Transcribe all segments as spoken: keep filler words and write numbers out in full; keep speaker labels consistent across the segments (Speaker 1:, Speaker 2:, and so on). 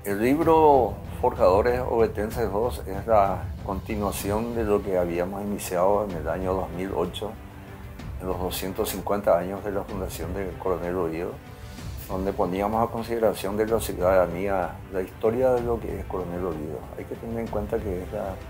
Speaker 1: El libro Forjadores Ovetenses dos es la continuación de lo que habíamos iniciado en el año dos mil ocho, en los doscientos cincuenta años de la fundación del Coronel Oviedo, donde poníamos a consideración de la ciudadanía la historia de lo que es Coronel Oviedo. Hay que tener en cuenta que es la,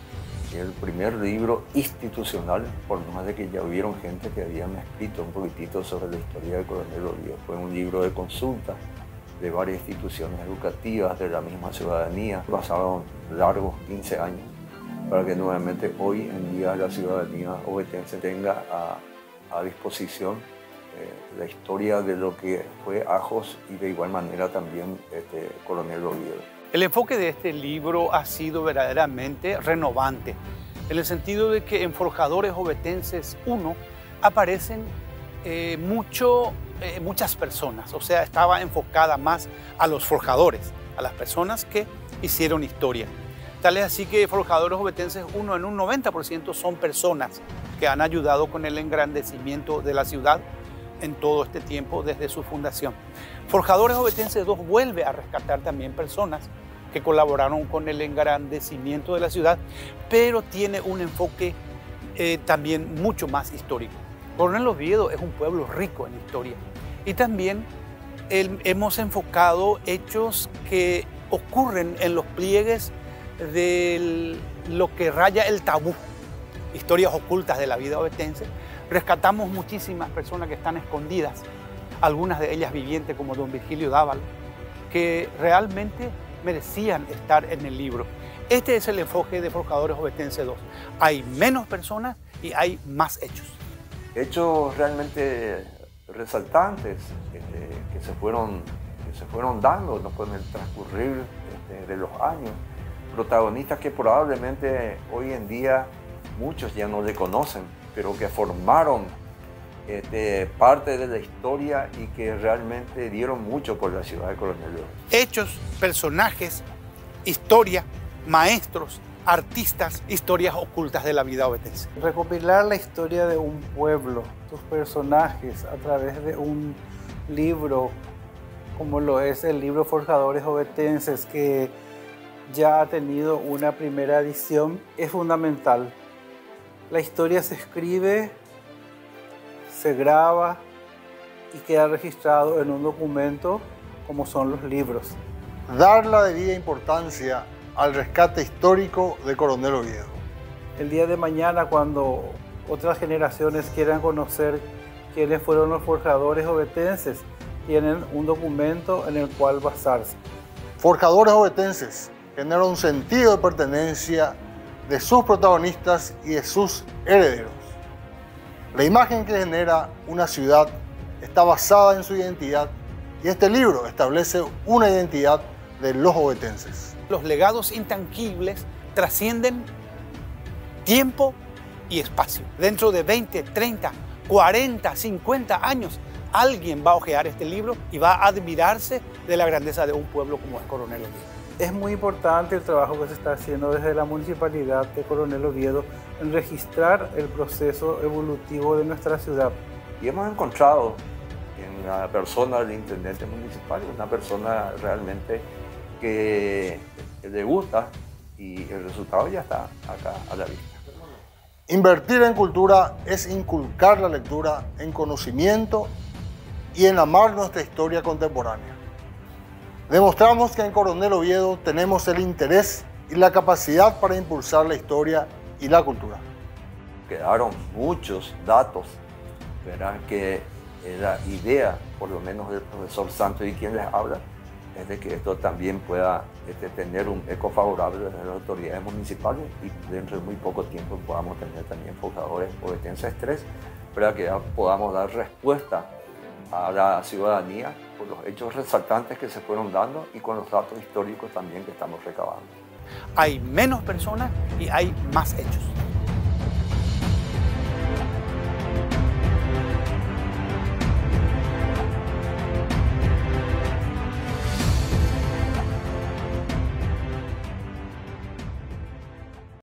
Speaker 1: el primer libro institucional, por más de que ya hubieron gente que habían escrito un poquitito sobre la historia del Coronel Oviedo. Fue un libro de consulta de varias instituciones educativas, de la misma ciudadanía. Pasaron largos quince años para que nuevamente hoy en día la ciudadanía ovetense tenga a, a disposición eh, la historia de lo que fue Ajos y de igual manera también este Coronel Oviedo.
Speaker 2: El enfoque de este libro ha sido verdaderamente renovante, en el sentido de que en Forjadores Ovetenses uno aparecen eh, mucho Eh, muchas personas, o sea, estaba enfocada más a los forjadores, a las personas que hicieron historia. Tal es así que Forjadores Ovetenses uno en un noventa por ciento son personas que han ayudado con el engrandecimiento de la ciudad en todo este tiempo desde su fundación. Forjadores Ovetenses dos vuelve a rescatar también personas que colaboraron con el engrandecimiento de la ciudad, pero tiene un enfoque eh, también mucho más histórico. Coronel Oviedo es un pueblo rico en historia y también el, hemos enfocado hechos que ocurren en los pliegues de lo que raya el tabú, historias ocultas de la vida ovetense. Rescatamos muchísimas personas que están escondidas, algunas de ellas vivientes como don Virgilio Dávalo, que realmente merecían estar en el libro. Este es el enfoque de Forjadores Ovetenses dos. Hay menos personas y hay más hechos.
Speaker 1: Hechos realmente resaltantes este, que, se fueron, que se fueron dando ¿no? con el transcurrir este, de los años. Protagonistas que probablemente hoy en día muchos ya no le conocen, pero que formaron este, parte de la historia y que realmente dieron mucho por la ciudad de Coronel Oviedo.
Speaker 2: Hechos, personajes, historia, maestros, artistas, historias ocultas de la vida ovetense.
Speaker 3: Recopilar la historia de un pueblo, sus personajes, a través de un libro, como lo es el libro Forjadores Ovetenses, que ya ha tenido una primera edición, es fundamental. La historia se escribe, se graba y queda registrado en un documento como son los libros.
Speaker 4: Dar la debida importancia al rescate histórico de Coronel Oviedo.
Speaker 3: El día de mañana, cuando otras generaciones quieran conocer quiénes fueron los forjadores ovetenses, tienen un documento en el cual basarse.
Speaker 4: Forjadores Ovetenses genera un sentido de pertenencia de sus protagonistas y de sus herederos. La imagen que genera una ciudad está basada en su identidad y este libro establece una identidad de los ovetenses.
Speaker 2: Los legados intangibles trascienden tiempo y espacio. Dentro de veinte, treinta, cuarenta, cincuenta años, alguien va a hojear este libro y va a admirarse de la grandeza de un pueblo como es Coronel Oviedo.
Speaker 3: Es muy importante el trabajo que se está haciendo desde la Municipalidad de Coronel Oviedo en registrar el proceso evolutivo de nuestra ciudad.
Speaker 1: Y hemos encontrado en la persona del intendente municipal una persona realmente que le gusta y el resultado ya está acá a la vista.
Speaker 4: Invertir en cultura es inculcar la lectura en conocimiento y en amar nuestra historia contemporánea. Demostramos que en Coronel Oviedo tenemos el interés y la capacidad para impulsar la historia y la cultura.
Speaker 1: Quedaron muchos datos, verán que la idea, por lo menos del profesor Santos y quien les habla, es de que esto también pueda este, tener un eco favorable de las autoridades municipales y dentro de muy poco tiempo podamos tener también Forjadores Ovetenses tres para que ya podamos dar respuesta a la ciudadanía por los hechos resaltantes que se fueron dando y con los datos históricos también que estamos recabando.
Speaker 2: Hay menos personas y hay más hechos.